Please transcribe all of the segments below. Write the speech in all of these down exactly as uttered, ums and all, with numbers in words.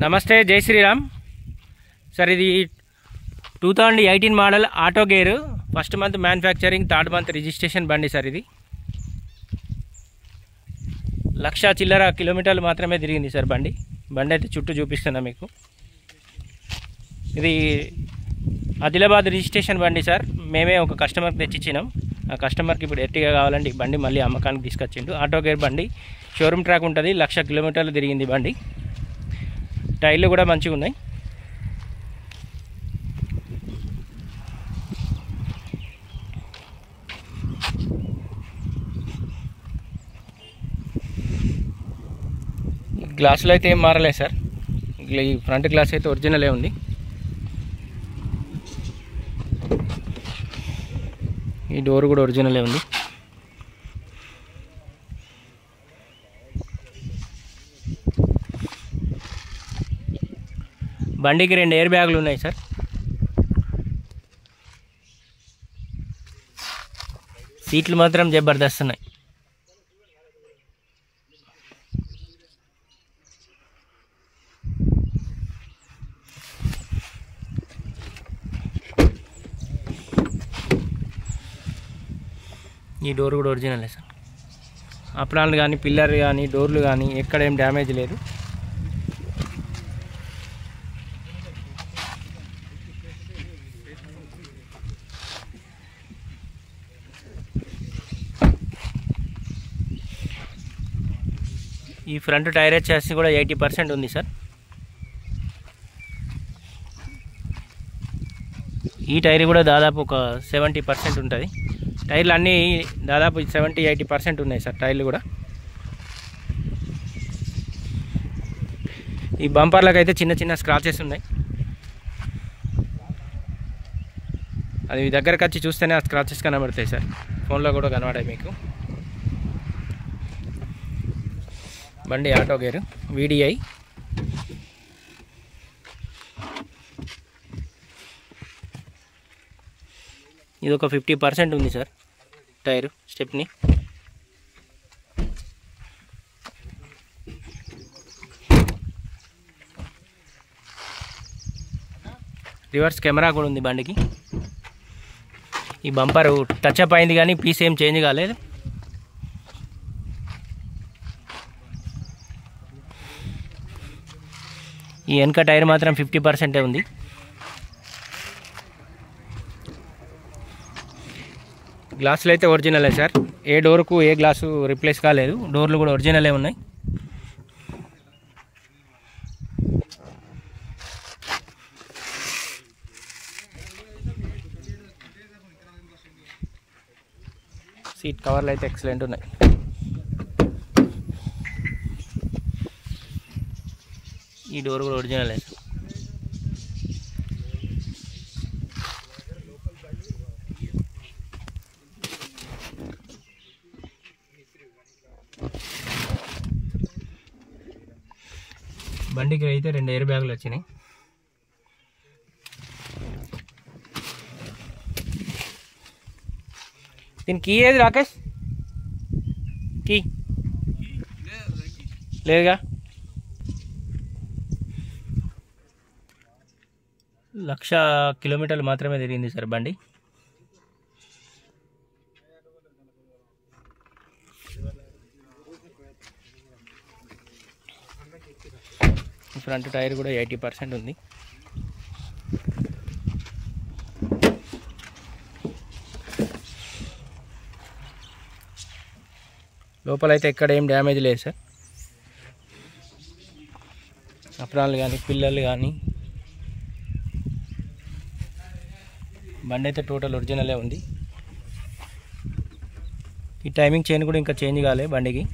నమస్తే, జై శ్రీరామ్ సార్. ఇది two thousand eighteen model auto gear, first month manufacturing, third month registration బండి sir. ఇది లక్ష చిల్లర కిలోమీటర్లు మాత్రమే తిరిగింది సార్ బండి. బండి అయితే చుట్టూ చూపిస్తున్నా మీకు. ఇది ఆదిలాబాద్ రిజిస్ట్రేషన్ బండి సార్. మేమే ఒక కస్టమర్కి తెచ్చిచ్చినాం. ఆ కస్టమర్కి ఇప్పుడు ఎర్టిగా కావాలంటే ఈ బండి మళ్ళీ అమ్మకానికి తీసుకొచ్చిండు. ఆటో గేర్ బండి, షోరూమ్ ట్రాక్ ఉంటుంది. లక్ష కిలోమీటర్లు తిరిగింది బండి. టైర్లు కూడా మంచిగా ఉన్నాయి. గ్లాసులు అయితే ఏం మారలేదు సార్. ఈ ఫ్రంట్ గ్లాస్ అయితే ఒరిజినలే ఉంది. ఈ డోర్ కూడా ఒరిజినలే ఉంది. బండికి రెండు ఎయిర్ బ్యాగులు ఉన్నాయి సార్. సీట్లు మాత్రం జబర్దస్త్ ఉన్నాయి. ఈ డోర్ కూడా ఒరిజినలే సార్. అప్రాన్లు కానీ, పిల్లర్ కానీ, డోర్లు కానీ ఎక్కడ ఏం డ్యామేజ్ లేదు. ఈ ఫ్రంట్ టైర్ వచ్చేసి కూడా ఎయిటీ పర్సెంట్ ఉంది సార్. ఈ టైర్ కూడా దాదాపు ఒక సెవెంటీ పర్సెంట్ ఉంటుంది. టైర్లు అన్నీ దాదాపు సెవెంటీ ఎయిటీ పర్సెంట్ ఉన్నాయి సార్ టైర్లు కూడా. ఈ బంపర్లకు అయితే చిన్న చిన్న స్క్రాచెస్ ఉన్నాయి. అది దగ్గరకు వచ్చి చూస్తేనే ఆ స్క్రాచెస్ కనబడతాయి సార్. ఫోన్లో కూడా కనబడాయి మీకు. బండి ఆటో గేర్ వీడిఐ. ఇది ఒక ఫిఫ్టీ పర్సెంట్ ఉంది sir tyre, stepney. Reverse camera కూడా ఉంది బండికి. ఈ బంపర్ టచ్ అప్ అయింది కానీ పీస్ ఏం చేంజ్ కాలేదు. ఈ వెనక టైర్ మాత్రం ఫిఫ్టీ పర్సెంటే ఉంది. గ్లాసులు అయితే ఒరిజినలే సార్. ఏ డోర్కు ఏ గ్లాసు రిప్లేస్ కాలేదు. డోర్లు కూడా ఒరిజినలే ఉన్నాయి. సీట్ కవర్లు అయితే ఎక్సలెంట్ ఉన్నాయి. ఈ డోర్ కూడా ఒరిజినలే సార్. బండికి అయితే రెండు ఎయిర్ బ్యాగులు వచ్చినాయి. దీనికి కీ ఏది రాకేష్? కీ లేదుగా. లక్ష కిలోమీటర్లు మాత్రమే తిరిగింది సార్ బండి. ఫ్రంట్ టైర్ కూడా ఎయిటీ పర్సెంట్ ఉంది. లోపలైతే ఎక్కడ ఏం డ్యామేజ్ లేదు సార్. అప్రాన్లు కానీ, పిల్లలు కానీ, బండి అయితే టోటల్ ఒరిజినలే ఉంది. ఈ టైమింగ్ చైన్ కూడా ఇంకా చేంజ్ కాలే బండికి.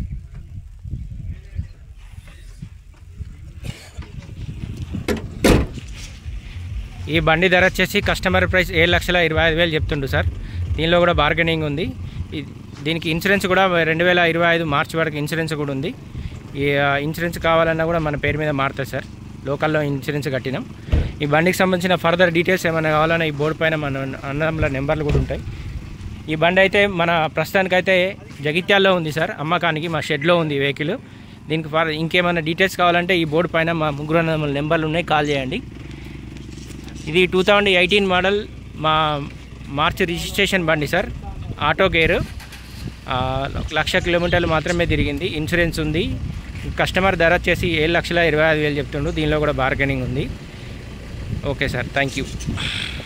ఈ బండి ధర వచ్చేసి కస్టమర్ ప్రైస్ ఏడు లక్షల ఇరవై ఐదు వేలు చెప్తుండు సార్. దీనిలో కూడా బార్గెనింగ్ ఉంది. దీనికి ఇన్సూరెన్స్ కూడా రెండు వేల ఇరవై ఐదు మార్చి వరకు ఇన్సూరెన్స్ కూడా ఉంది. ఈ ఇన్సూరెన్స్ కావాలన్నా కూడా మన పేరు మీద మారుతుంది సార్. లోకల్లో ఇన్సూరెన్స్ కట్టినాం. ఈ బండికి సంబంధించిన ఫర్దర్ డీటెయిల్స్ ఏమైనా కావాలన్నా ఈ బోర్డు పైన మన అన్నంలో నెంబర్లు కూడా ఉంటాయి. ఈ బండి అయితే మన ప్రస్తుతానికైతే జగిత్యాల్లో ఉంది సార్ అమ్మకానికి. మా షెడ్లో ఉంది వెహికల్. దీనికి ఫర్ ఇంకేమైనా డీటెయిల్స్ కావాలంటే ఈ బోర్డు పైన మా ముగ్గురు అన్నదమ్ముల నెంబర్లు ఉన్నాయి, కాల్ చేయండి. ఇది టూ థౌజండ్ ఎయిటీన్ మోడల్ మా మార్చ్ రిజిస్ట్రేషన్ బండి సార్. ఆటో గేరు, లక్ష కిలోమీటర్లు మాత్రమే తిరిగింది. ఇన్సూరెన్స్ ఉంది. కస్టమర్ ధర వచ్చేసి ఏడు లక్షల ఇరవై ఐదు వేలు చెప్తుండు. దీనిలో కూడా బార్గెనింగ్ ఉంది. Okay sir, thank you.